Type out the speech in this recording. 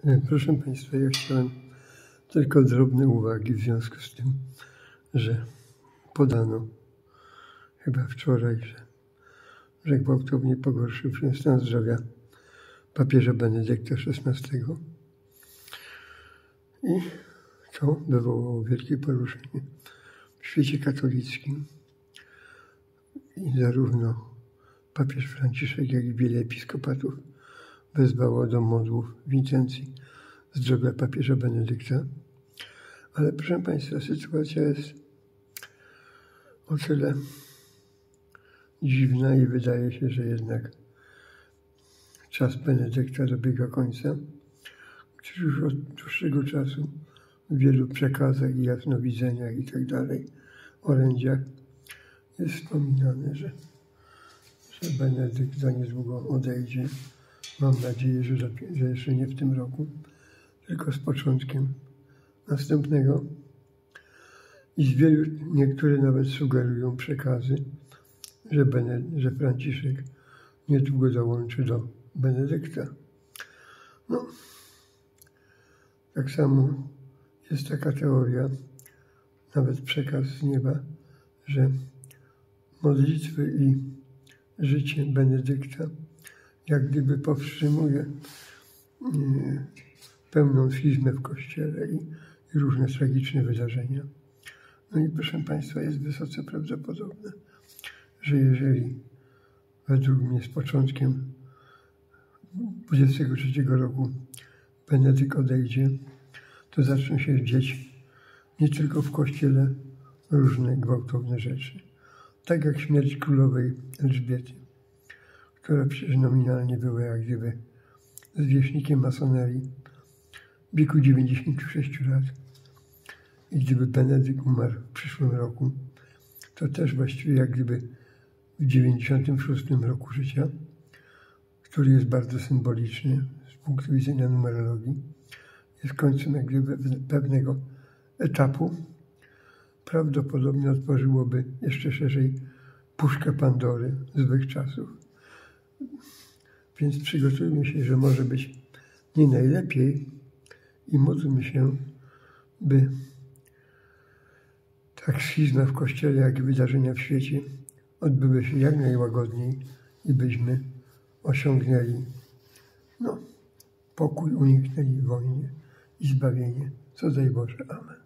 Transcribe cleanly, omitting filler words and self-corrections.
Proszę Państwa, ja chciałem tylko drobne uwagi w związku z tym, że podano chyba wczoraj, że gwałtownie pogorszył się stan zdrowia papieża Benedykta XVI i to wywołało wielkie poruszenie w świecie katolickim i zarówno papież Franciszek, jak i wiele episkopatów wezwało do modłów w intencji zdrowia papieża Benedykta. Ale proszę Państwa, sytuacja jest o tyle dziwna i wydaje się, że jednak czas Benedykta dobiega końca, gdyż już od dłuższego czasu w wielu przekazach i jasnowidzeniach i tak dalej, orędziach jest wspominane, że Benedykt za niedługo odejdzie. Mam nadzieję, że jeszcze nie w tym roku, tylko z początkiem następnego. I niektóre nawet sugerują przekazy, że Franciszek niedługo dołączy do Benedykta. No, tak samo jest taka teoria, nawet przekaz z nieba, że modlitwy i życie Benedykta jak gdyby powstrzymuje pełną schizmę w Kościele i różne tragiczne wydarzenia. No i proszę Państwa, jest wysoce prawdopodobne, że jeżeli według mnie z początkiem 23 roku Benedykt odejdzie, to zaczną się dzieć nie tylko w Kościele różne gwałtowne rzeczy. Tak jak śmierć królowej Elżbiety, która przecież nominalnie była jak gdyby zwierzchnikiem masonerii w wieku 96 lat. I gdyby Benedykt umarł w przyszłym roku, to też właściwie jak gdyby w 96 roku życia, który jest bardzo symboliczny z punktu widzenia numerologii, jest końcem jak gdyby pewnego etapu, prawdopodobnie otworzyłoby jeszcze szerzej puszkę Pandory złych czasów. Więc przygotujmy się, że może być nie najlepiej i módlmy się, by tak schizma w Kościele, jak i wydarzenia w świecie odbyły się jak najłagodniej i byśmy osiągnęli pokój, uniknęli wojny i zbawienie. Co daj Boże. Amen.